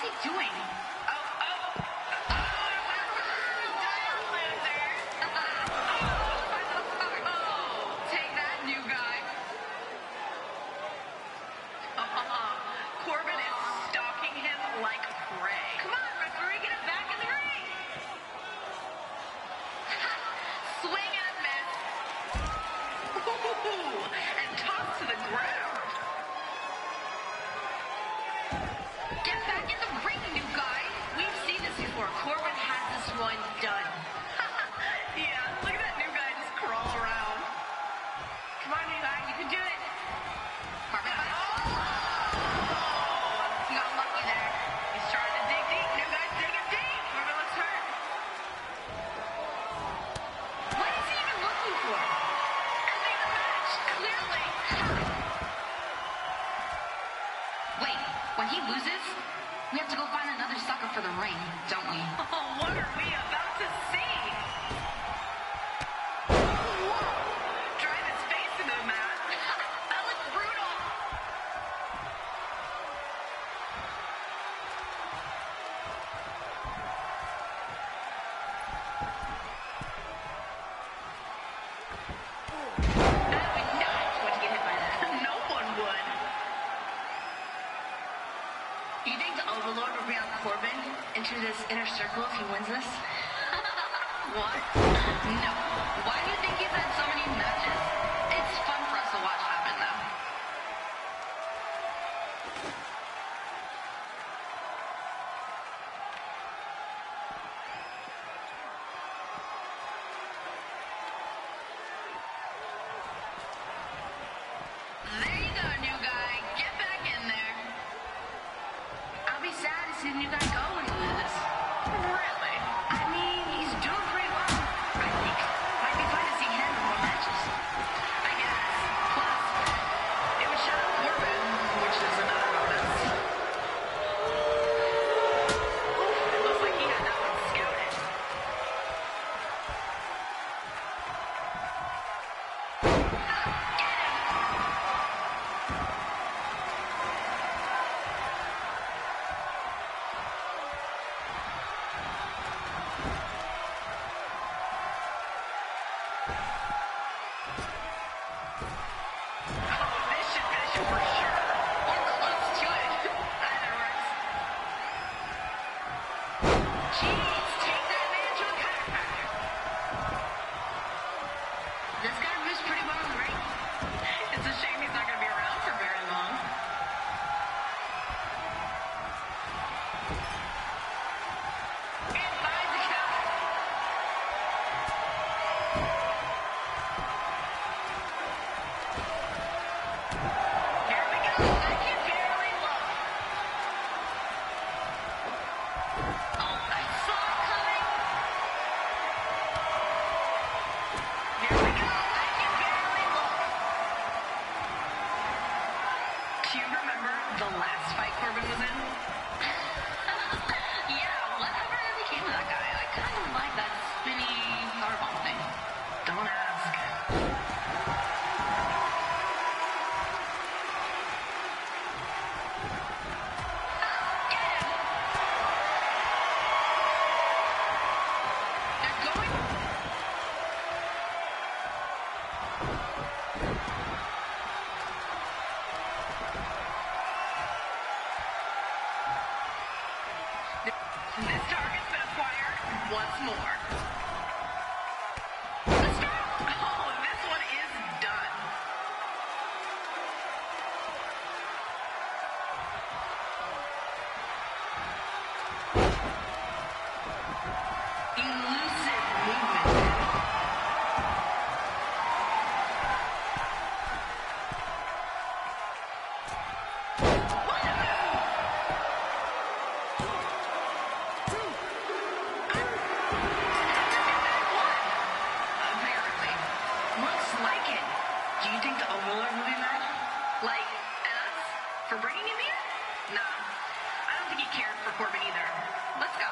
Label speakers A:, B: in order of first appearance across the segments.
A: he doing? Take that, new guy. Corbin is stalking him like prey. Come on, referee, get him back in the ring. Swing and a miss. Ooh, and toss to the ground. Get back in the ring, new guy. We've seen this before. Corbin has this one done. Yeah, look at that new guy just crawl around. Come on, new guy, you can do it. Corbin, he got lucky there. He's trying to dig deep. New guy's digging deep. Corbin looks hurt. What is he even looking for? Ending the match, clearly. Wait, when he loses, we have to go find another sucker for the ring, don't we? Oh, what are we about to see? Whoa! Drive his face into the mat. That looks brutal. I would not want to get hit by that. No one would. You think the Overlord will bring out Corbin into this inner circle if he wins this? What? No. Why do you think he's had so many matches? It's fun for us to watch happen, though. There you go, new guy. Get back in there. I'll be sad to see the new guy go when he loses. Really? I mean, he's doing pretty well, I think. Might be fun to see him in more matches. I guess. Plus, it would shut up Corbin, which is another bonus. Oof, it looks like he had that one scouted. Get him! This should finish him for sure. Or close to it. Either works. Jeez, take that man to a chiropractor. This guy moves pretty well in the ring. It's a shame he's not going to be around for very long. And finds a counter. Here we go. I can barely look. Oh, I saw it coming. Here we go. I can barely look. Do you remember the last fight Corbin was in? Yeah, whatever became of that guy? I kind of like that spinny powerbomb thing. Don't ask. Get him! They're going. This target's been acquired once more. The strap! Oh, this one is done. Elusive movement. What a move! Apparently. Looks like it. Do you think the Overlord will be mad? Like, at us? For bringing him here? Nah. I don't think he cared for Corbin either. Let's go.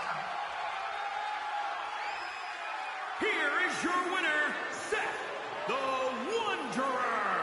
B: Here is your winner, Seth the Wanderer.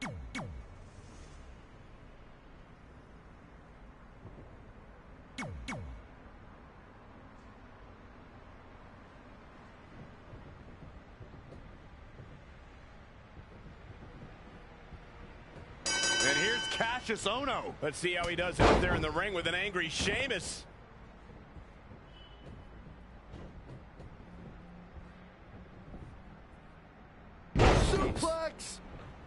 C: And here's Cassius Ohno. Let's see how he does out there in the ring with an angry Sheamus.
D: Suplex!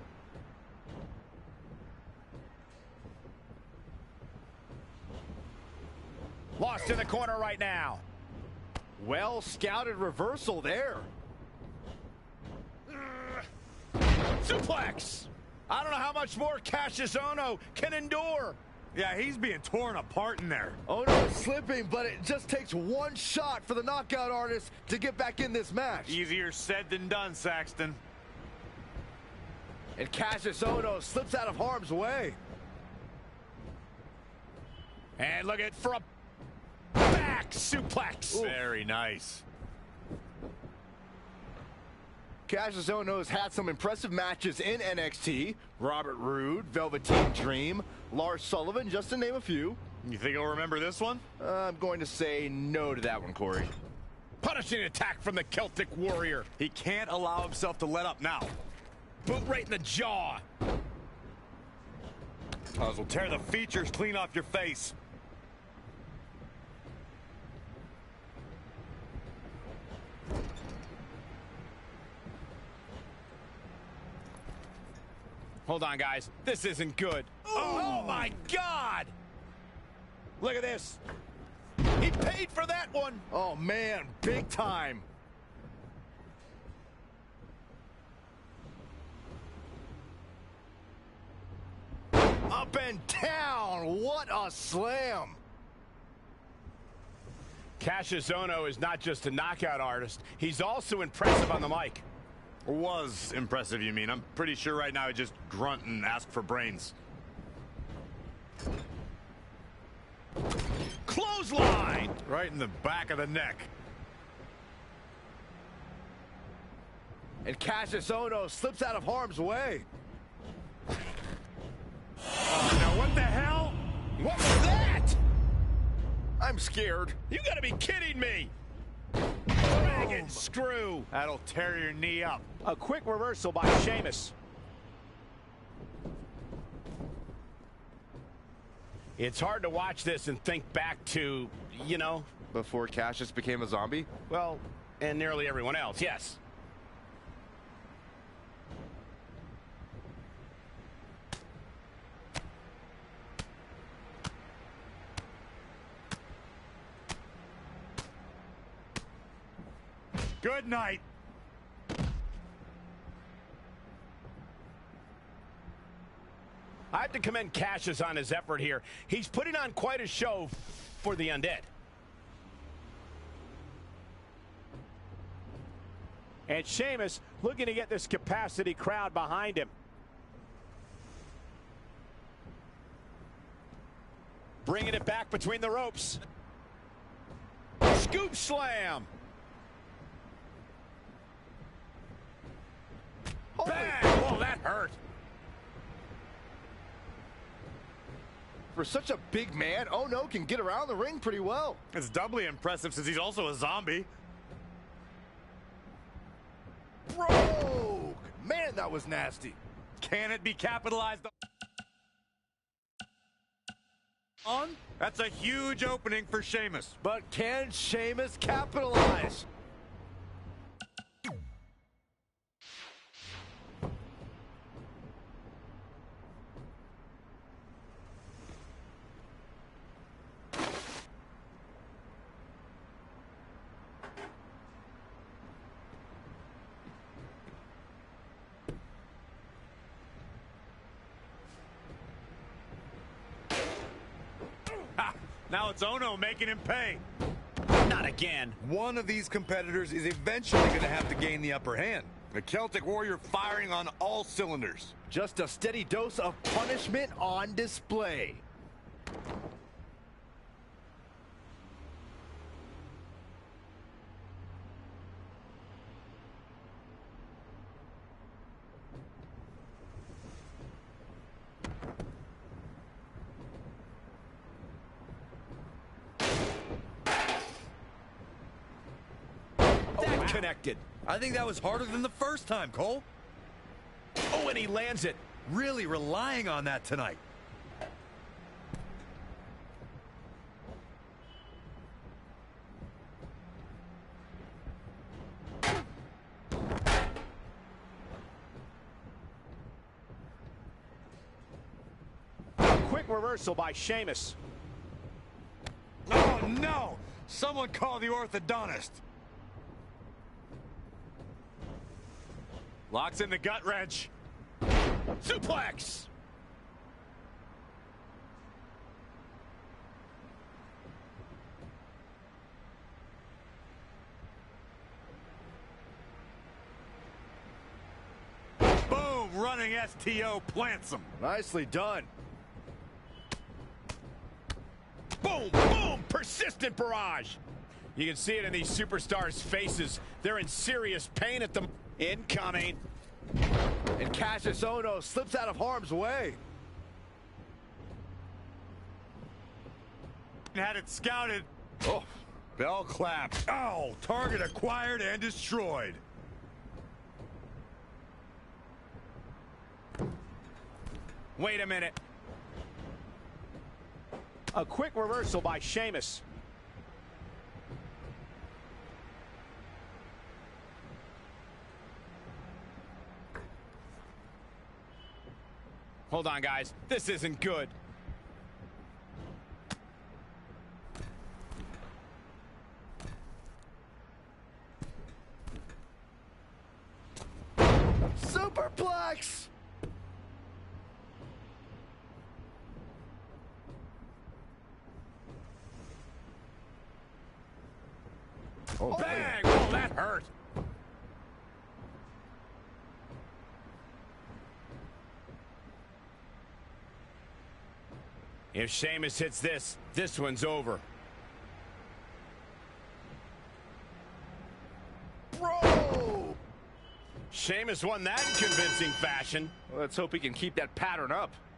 C: Lost in the corner right now.
D: Well scouted reversal there.
C: Suplex! I don't know how much more Cassius Ohno can endure.
E: Yeah, he's being torn apart in there.
D: Ohno is slipping, but it just takes one shot for the knockout artist to get back in this match.
E: Easier said than done, Saxton.
D: And Cassius Ohno slips out of harm's way.
C: And look at for a back suplex.
E: Ooh. Very nice.
D: Cassius Ohno has had some impressive matches in NXT. Robert Roode, Velveteen Dream, Lars Sullivan, just to name a few.
E: You think he'll remember this one?
D: I'm going to say no to that one, Corey.
C: Punishing attack from the Celtic Warrior.
E: He can't allow himself to let up now.
C: Boot right in the jaw.
E: This will tear the features clean off your face.
C: Hold on, guys. This isn't good. Oh, my God! Look at this. He paid for that one.
D: Oh, man, big time. Up and down. What a slam.
C: Cassius Ohno is not just a knockout artist. He's also impressive on the mic.
E: Was impressive, you mean? I'm pretty sure right now he just grunt and ask for brains.
C: Clothesline!
E: Right in the back of the neck.
D: And Cassius Ohno slips out of harm's way.
E: Oh, now what the hell?
C: What was that?
D: I'm scared.
C: You gotta be kidding me! Dragon screw!
E: That'll tear your knee up.
C: A quick reversal by Sheamus. It's hard to watch this and think back to, you know...
D: Before Cassius became a zombie?
C: Well, and nearly everyone else, yes.
E: Good night.
C: I have to commend Cassius on his effort here. He's putting on quite a show for the Undead. And Sheamus looking to get this capacity crowd behind him. Bringing it back between the ropes. Scoop slam. Bang! Whoa, that hurt.
D: For such a big man, Ohno can get around the ring pretty well.
E: It's doubly impressive since he's also a zombie.
D: Rogue! Man, that was nasty.
E: Can it be capitalized on? That's a huge opening for Sheamus.
D: But can Sheamus capitalize?
E: Now it's Ohno making him pay.
C: Not again.
E: One of these competitors is eventually going to have to gain the upper hand. The Celtic Warrior firing on all cylinders.
D: Just a steady dose of punishment on display.
C: connected.
E: I think that was harder than the first time, Cole.
C: Oh, and he lands it.
E: Really relying on that tonight.
C: Quick reversal by Sheamus.
E: Oh, no! Someone call the orthodontist.
C: Locks in the gut wrench. Suplex.
E: Boom! Running STO plants him.
D: Nicely done.
C: Boom, boom, persistent barrage. You can see it in these superstars' faces. They're in serious pain at the incoming.
D: And Cassius Ohno slips out of harm's way.
E: Had it scouted.
D: Oh,
E: Bell clapped. Oh, target acquired and destroyed.
C: Wait a minute. A quick reversal by Sheamus. Hold on, guys. This isn't good.
D: superplex.
C: Oh, bang! Oh, that hurt. If Sheamus hits this, this one's over.
D: Bro!
C: Sheamus won that in convincing fashion.
D: Let's hope he can keep that pattern up.